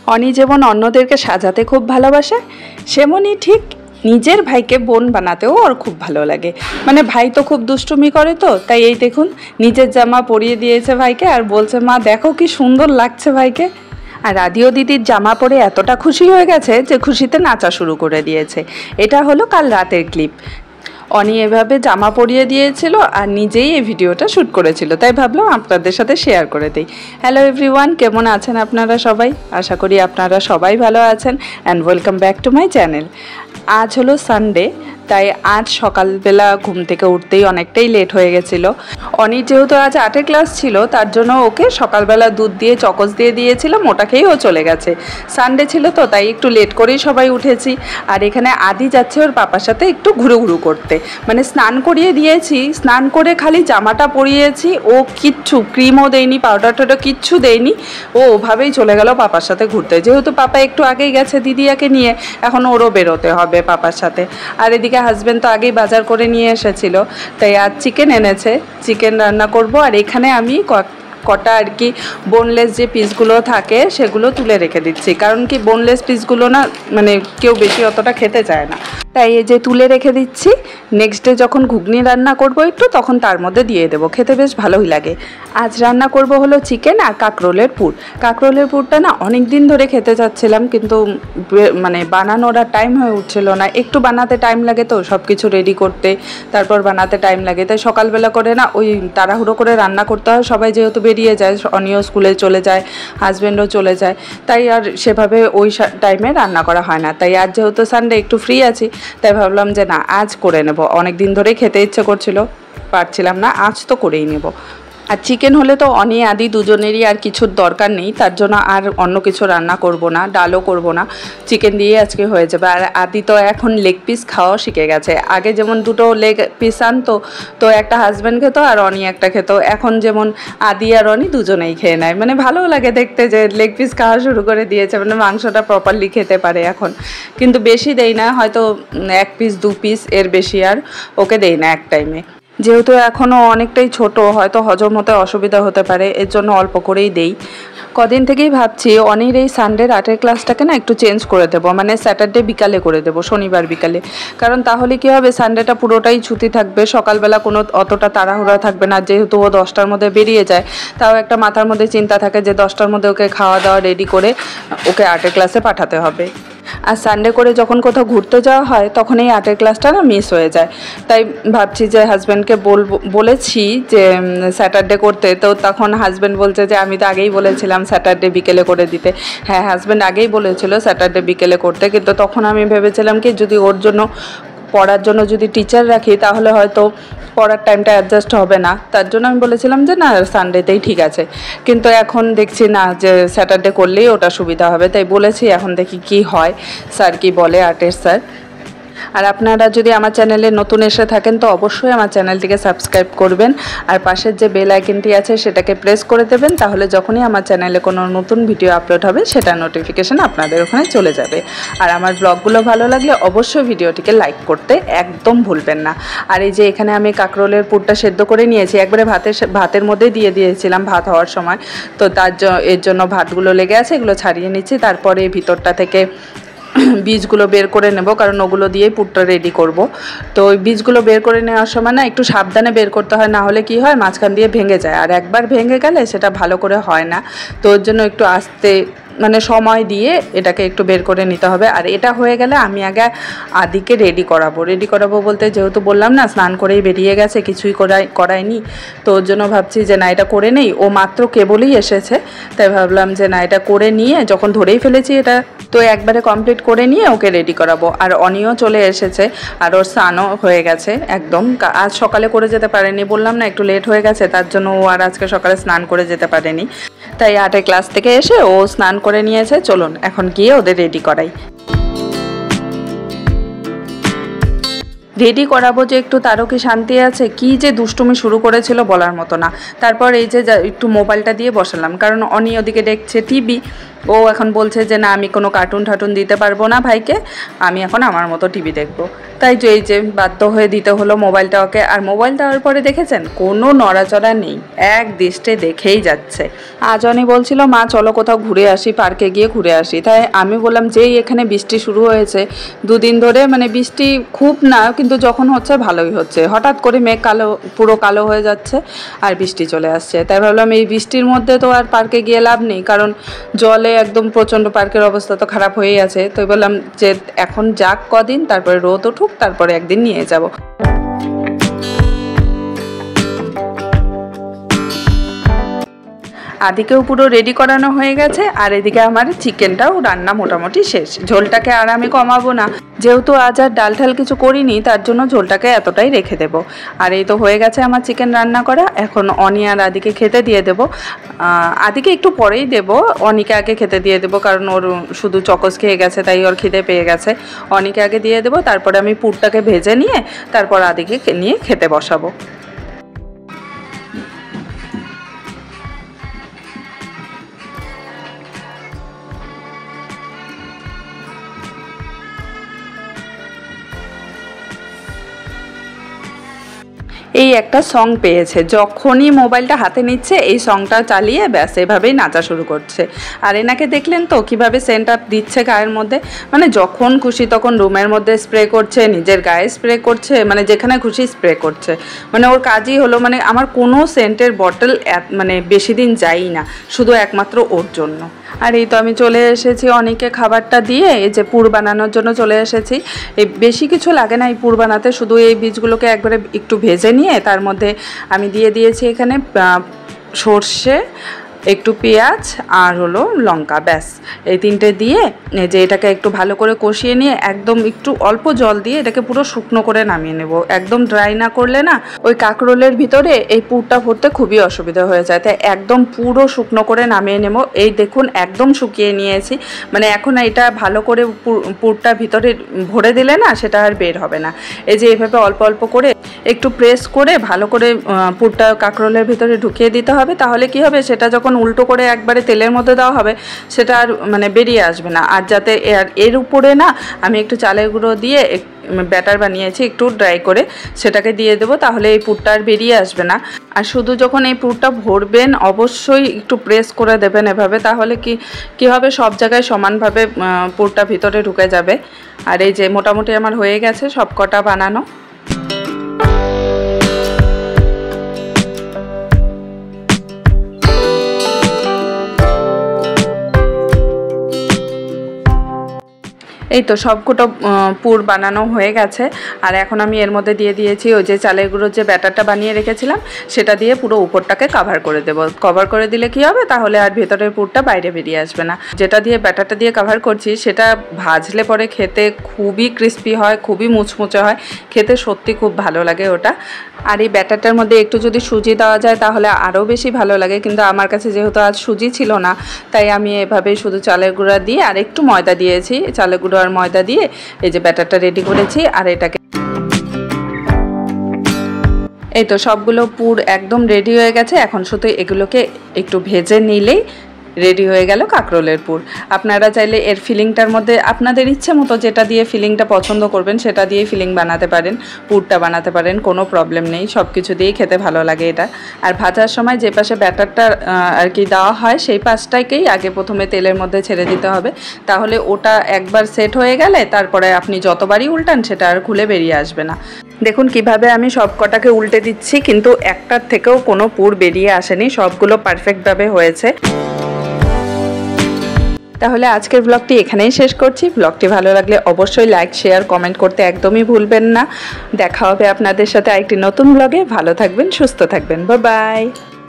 অনি যেমন অন্যদেরকে সাজাতে খুব ভালোবাসে, সেমনই ঠিক নিজের ভাইকে বোন বানাতেও ওর খুব ভালো লাগে। মানে ভাই তো খুব দুষ্টুমি করে, তো তাই এই দেখুন নিজের জামা পরিয়ে দিয়েছে ভাইকে আর বলছে মা দেখো কি সুন্দর লাগছে ভাইকে। আর আদিও দিদির জামা পরে এতটা খুশি হয়ে গেছে যে খুশিতে নাচা শুরু করে দিয়েছে। এটা হলো কাল রাতের ক্লিপ। অনি এভাবে জামা পরিয়ে দিয়েছিল আর নিজেই এই ভিডিওটা শ্যুট করেছিল, তাই ভাবলাম আপনাদের সাথে শেয়ার করে দিই। হ্যালো এভরিওয়ান, কেমন আছেন আপনারা সবাই? আশা করি আপনারা সবাই ভালো আছেন and welcome back to my channel. আজ হলো সানডে, তাই আজ সকালবেলা ঘুম থেকে উঠতেই অনেকটাই লেট হয়ে গেছিলো। অনির যেহেতু আজ আর্টের ক্লাস ছিল, তার জন্য ওকে সকালবেলা দুধ দিয়ে চকোস দিয়ে দিয়েছিলাম, ওটা খেয়েই ও চলে গেছে। সানডে ছিল তো তাই একটু লেট করেই সবাই উঠেছি। আর এখানে আদি যাচ্ছে ওর পাপার সাথে একটু ঘুরু করতে। মানে স্নান করিয়ে দিয়েছি, স্নান করে খালি জামাটা পরিয়েছি, ও কিচ্ছু ক্রিমও দেয়নি, পাউডার টাউডার কিচ্ছু দেয়নি, ও ওভাবেই চলে গেল পাপার সাথে ঘুরতে। যেহেতু পাপা একটু আগেই গেছে দিদিয়াকে নিয়ে, এখন ওরও বেরোতে হবে পাপার সাথে। আর এদিকে হাজব্যান্ড তো আগেই বাজার করে নিয়ে এসেছিল, তাই আজ চিকেন এনেছে, চিকেন রান্না করব। আর এখানে আমি কটা আর কি বোনলেস যে পিসগুলো থাকে সেগুলো তুলে রেখে দিচ্ছি, কারণ কি বোনলেস পিসগুলো না মানে কেউ বেশি অতটা খেতে চায় না, তাই এই যে তুলে রেখে দিচ্ছি। নেক্সট ডে যখন ঘুগনি রান্না করব একটু, তখন তার মধ্যে দিয়ে দেবো, খেতে বেশ ভালোই লাগে। আজ রান্না করব হলো চিকেন আর কাকরোলের পুর। কাকরোলের পুরটা না অনেক দিন ধরে খেতে চাচ্ছিলাম, কিন্তু মানে বানানোর আর টাইম হয়ে উঠছিল না। একটু বানাতে টাইম লাগে তো, সব কিছু রেডি করতে, তারপর বানাতে টাইম লাগে, তাই সকালবেলা করে না ওই তাড়াহুড়ো করে রান্না করতে হয়। সবাই যেহেতু বেরিয়ে যায়, অনিও স্কুলে চলে যায়, হাজব্যান্ডও চলে যায়, তাই আর সেভাবে ওই টাইমে রান্না করা হয় না। তাই আজ যেহেতু সানডে একটু ফ্রি আছি, তাই ভাবলাম যে না আজ করে নেব। অনেক দিন ধরেই খেতে ইচ্ছে করছিল, পারছিলাম না, আজ তো করেই নেব। আর চিকেন হলে তো অনি আদি দুজনেরই আর কিছুর দরকার নেই, তার জন্য আর অন্য কিছু রান্না করব না, ডালও করব না, চিকেন দিয়ে আজকে হয়ে যাবে। আর আদি তো এখন লেগ পিস খাওয়াও শিখে গেছে। আগে যেমন দুটো লেগ পিস আনতো, তো একটা হাজব্যান্ড খেত আর অনি একটা খেত, এখন যেমন আদি আর অনি দুজনেই খেয়ে নেয়। মানে ভালোও লাগে দেখতে যে লেগ পিস খাওয়া শুরু করে দিয়েছে, মানে মাংসটা প্রপারলি খেতে পারে এখন। কিন্তু বেশি দেই না, হয়তো 1 পিস 2 পিস, এর বেশি আর ওকে দেই না এক টাইমে। যেহেতু এখনও অনেকটাই ছোট, হয়তো হজম হতে অসুবিধা হতে পারে, এর জন্য অল্প করেই দেই। কদিন থেকেই ভাবছি অনির এই সানডের আর্টের ক্লাসটাকে না একটু চেঞ্জ করে দেবো, মানে স্যাটারডে বিকালে করে দেবো, শনিবার বিকালে। কারণ তাহলে কী হবে, সানডেটা পুরোটাই ছুটি থাকবে, সকালবেলা কোনো অতটা তাড়াহুড়া থাকবে না। যেহেতু ও 10টার মধ্যে বেরিয়ে যায়, তাও একটা মাথার মধ্যে চিন্তা থাকে যে 10টার মধ্যে ওকে খাওয়া দাওয়া রেডি করে ওকে আর্টের ক্লাসে পাঠাতে হবে। আর সানডে করে যখন কোথাও ঘুরতে যাওয়া হয়, তখন এই আর্টের ক্লাসটা না মিস হয়ে যায়। তাই ভাবছি যে হাজব্যান্ডকে বলেছি যে স্যাটারডে করতে, তো তখন হাজব্যান্ড বলছে যে আমি তো আগেই বলেছিলাম স্যাটারডে বিকেলে করে দিতে। হ্যাঁ, হাজব্যান্ড আগেই বলেছিল স্যাটারডে বিকেলে করতে, কিন্তু তখন আমি ভেবেছিলাম কি যদি ওর জন্য পড়ার জন্য যদি টিচার রাখি, তাহলে হয়তো পড়ার টাইমটা অ্যাডজাস্ট হবে না, তার জন্য আমি বলেছিলাম যে না সানডেতেই ঠিক আছে। কিন্তু এখন দেখছি না, যে স্যাটারডে করলেই ওটা সুবিধা হবে, তাই বলেছি। এখন দেখি কি হয়, স্যার কি বলে, আর্টের স্যার। আর আপনারা যদি আমার চ্যানেলে নতুন এসে থাকেন, তো অবশ্যই আমার চ্যানেলটিকে সাবস্ক্রাইব করবেন, আর পাশের যে বেল আইকনটি আছে সেটাকে প্রেস করে দেবেন, তাহলে যখনই আমার চ্যানেলে কোনো নতুন ভিডিও আপলোড হবে সেটার নোটিফিকেশান আপনাদের ওখানে চলে যাবে। আর আমার ব্লগগুলো ভালো লাগলে অবশ্যই ভিডিওটিকে লাইক করতে একদম ভুলবেন না। আর এই যে এখানে আমি কাকরোলের পুরটা সেদ্ধ করে নিয়েছি, একবারে ভাতের মধ্যে দিয়ে দিয়েছিলাম ভাত হওয়ার সময়, তো এর জন্য ভাতগুলো লেগে আছে, এগুলো ছাড়িয়ে নিচ্ছি। তারপরে ভিতরটা থেকে বীজগুলো বের করে নেব, কারণ ওগুলো দিয়েই পুরটা রেডি করব। তো ওই বীজগুলো বের করে নেওয়ার সময় না একটু সাবধানে বের করতে হয়, না হলে কি হয় মাঝখান দিয়ে ভেঙে যায়, আর একবার ভেঙে গেলে সেটা ভালো করে হয় না। তো ওর জন্য একটু আস্তে মানে সময় দিয়ে এটাকে একটু বের করে নিতে হবে। আর এটা হয়ে গেলে আমি আগে আদিকে রেডি করাবো বলতে, যেহেতু বললাম না স্নান করেই বেরিয়ে গেছে, কিছুই করায়নি, তো ওর জন্য ভাবছি যে না এটা করে নেই। ও মাত্র কেবলই এসেছে, তাই ভাবলাম যে না এটা করে নিয়ে, যখন ধরেই ফেলেছি এটা, তো একবারে কমপ্লিট করে নিয়ে ওকে রেডি করাবো। আর অনিও চলে এসেছে, আর ওর স্নানও হয়ে গেছে একদম। আজ সকালে করে যেতে পারেনি, বললাম না একটু লেট হয়ে গেছে, তার জন্য ও আর আজকে সকালে স্নান করে যেতে পারেনি। তাই আর্টের ক্লাস থেকে এসে ও স্নান করে নিয়েছে। চলুন এখন গিয়ে ওদের রেডি করাই। রেডি করাবো যে একটু, তারও কি শান্তি আছে? কি যে দুষ্টুমি শুরু করেছিল বলার মতো না। তারপর এই যে একটু মোবাইলটা দিয়ে বসালাম, কারণ অনি ওদিকে দেখছে টিভি, ও এখন বলছে যে না আমি কোনো কার্টুন ঠাটুন দিতে পারবো না ভাইকে, আমি এখন আমার মতো টিভি দেখবো। তাই যে এই যে বাধ্য হয়ে দিতে হলো মোবাইলটা ওকে। আর মোবাইল দেওয়ার পরে দেখেছেন কোনো নড়াচড়া নেই, এক দৃষ্টে দেখেই যাচ্ছে। আজ অনি বলছিল মা চলো কোথাও ঘুরে আসি, পার্কে গিয়ে ঘুরে আসি। তাই আমি বললাম যেই এখানে বৃষ্টি শুরু হয়েছে 2 দিন ধরে, মানে বৃষ্টি খুব না কিন্তু যখন হচ্ছে ভালোই হচ্ছে, হঠাৎ করে মেঘ কালো পুরো কালো হয়ে যাচ্ছে আর বৃষ্টি চলে আসছে। তাই ভাবলাম এই বৃষ্টির মধ্যে তো আর পার্কে গিয়ে লাভ নেই, কারণ জলে একদম প্রচণ্ড পার্কের অবস্থা তো খারাপ হয়েই আছে। তো বললাম যে এখন যাক কদিন, তারপরে রোদ উঠুক, তারপরে একদিন নিয়ে যাব। আদিকেও পুরো রেডি করানো হয়ে গেছে, আর এদিকে আমার চিকেনটাও রান্না মোটামুটি শেষ। ঝোলটাকে আর আমি কমাবো না, যেহেতু আজ আর ডাল ঠাল কিছু করিনি, তার জন্য ঝোলটাকে এতটাই রেখে দেবো। আর এই তো হয়ে গেছে আমার চিকেন রান্না করা। এখন অনি আর আদিকে খেতে দিয়ে দেবো। আদিকে একটু পরেই দেবো, অনিকে আগে খেতে দিয়ে দেবো, কারণ ওর শুধু চকস খেয়ে গেছে তাই ওর খিদে পেয়ে গেছে। অনিকে আগে দিয়ে দেবো, তারপরে আমি পুরটাকে ভেজে নিয়ে তারপর আদিকে নিয়ে খেতে বসাবো। এই একটা সং পেয়েছে, যখনই মোবাইলটা হাতে নিচ্ছে এই সংটা চালিয়ে ব্যাস এভাবেই নাচা শুরু করছে। আর এনাকে দেখলেন তো কিভাবে সেন্ট আপ দিচ্ছে গায়ের মধ্যে, মানে যখন খুশি তখন রুমের মধ্যে স্প্রে করছে, নিজের গায়ে স্প্রে করছে, মানে যেখানে খুশি স্প্রে করছে। মানে ওর কাজই হলো, মানে আমার কোনো সেন্টের বটল মানে বেশি দিন যাই না, শুধু একমাত্র ওর জন্য। আর এই তো আমি চলে এসেছি অনেকে খাবারটা দিয়ে, এই যে পুর বানানোর জন্য চলে এসেছি। এই বেশি কিছু লাগে না এই পুর বানাতে, শুধু এই বীজগুলোকে একবারে একটু ভেজে নিয়ে তার মধ্যে আমি দিয়ে দিয়েছি এখানে সর্ষে, একটু পেঁয়াজ আর হলো লঙ্কা, ব্যাস এই তিনটে দিয়ে যে এটাকে একটু ভালো করে কষিয়ে নিয়ে একদম একটু অল্প জল দিয়ে এটাকে পুরো শুকনো করে নামিয়ে নেব। একদম ড্রাই না করলে না ওই কাকরোলের ভিতরে এই পুরটা ভরতে খুবই অসুবিধা হয়ে যায়, তাই একদম পুরো শুকনো করে নামিয়ে নেব। এই দেখুন একদম শুকিয়ে নিয়েছি, মানে এখন এটা ভালো করে পুরটা ভিতরে ভরে দিলে না সেটা আর বের হবে না। এই যে এইভাবে অল্প অল্প করে একটু প্রেস করে ভালো করে পুরটা কাকরোলের ভিতরে ঢুকিয়ে দিতে হবে, তাহলে কি হবে সেটা যখন উল্টো করে একবারে তেলের মধ্যে দেওয়া হবে সেটা আর মানে বেরিয়ে আসবে না। আর যাতে এর উপরে না আমি একটু চালের গুঁড়ো দিয়ে ব্যাটার বানিয়েছি একটু ড্রাই করে, সেটাকে দিয়ে দেবো, তাহলে এই পুরটা আর বেরিয়ে আসবে না। আর শুধু যখন এই পুরটা ভরবেন অবশ্যই একটু প্রেস করে দেবেন এভাবে, তাহলে কি হবে সব জায়গায় সমানভাবে পুরটা ভিতরে ঢুকে যাবে। আর এই যে মোটামুটি আমার হয়ে গেছে সব কটা বানানো। এই তো সবকটা পুর বানানো হয়ে গেছে। আর এখন আমি এর মধ্যে দিয়ে দিয়েছি ওই যে চালের গুঁড়োর যে ব্যাটারটা বানিয়ে রেখেছিলাম সেটা দিয়ে পুরো উপরটাকে কভার করে দেব। কভার করে দিলে কি হবে, তাহলে আর ভেতরের পুরটা বাইরে বেরিয়ে আসবে না। যেটা দিয়ে ব্যাটারটা দিয়ে কভার করছি সেটা ভাজলে পরে খেতে খুবই ক্রিস্পি হয়, খুবই মুচমুচে হয়, খেতে সত্যি খুব ভালো লাগে ওটা। আর এই ব্যাটারটার মধ্যে একটু যদি সুজি দেওয়া যায় তাহলে আরও বেশি ভালো লাগে, কিন্তু আমার কাছে যেহেতু আজ সুজি ছিল না তাই আমি এভাবেই শুধু চালের গুঁড়া দিয়ে আর একটু ময়দা দিয়েছি, চালের গুঁড়ো আর ময়দা দিয়ে এই যে ব্যাটারটা রেডি করেছি। আর এটাকে এই তো সবগুলো পুর একদম রেডি হয়ে গেছে, এখন শুধু এগুলোকে একটু ভেজে নিলেই রেডি হয়ে গেল কাকরোলের পুর। আপনারা চাইলে এর ফিলিংটার মধ্যে আপনাদের ইচ্ছে মতো যেটা দিয়ে ফিলিংটা পছন্দ করবেন সেটা দিয়েই ফিলিং বানাতে পারেন, পুরটা বানাতে পারেন, কোনো প্রবলেম নেই, সব কিছু দিয়েই খেতে ভালো লাগে এটা। আর ভাজার সময় যে পাশে ব্যাটারটা আর কি দেওয়া হয় সেই পাশটাকেই আগে প্রথমে তেলের মধ্যে ছেড়ে দিতে হবে, তাহলে ওটা একবার সেট হয়ে গেলে তারপরে আপনি যতবারই উল্টান সেটা আর খুলে বেরিয়ে আসবে না। দেখুন কিভাবে আমি সব কটাকে উল্টে দিচ্ছি, কিন্তু একটার থেকেও কোনো পুর বেরিয়ে আসেনি, সবগুলো পারফেক্টভাবে হয়েছে। তাহলে আজকের ব্লগটি এখানেই শেষ করছি। ব্লগটি ভালো লাগলে অবশ্যই লাইক, শেয়ার, কমেন্ট করতে একদমই ভুলবেন না। দেখা হবে আপনাদের সাথে আরেকটি নতুন ব্লগে। ভালো থাকবেন, সুস্থ থাকবেন, বাই বাই।